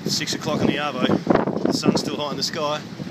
6 o'clock in the arvo. The sun's still high in the sky.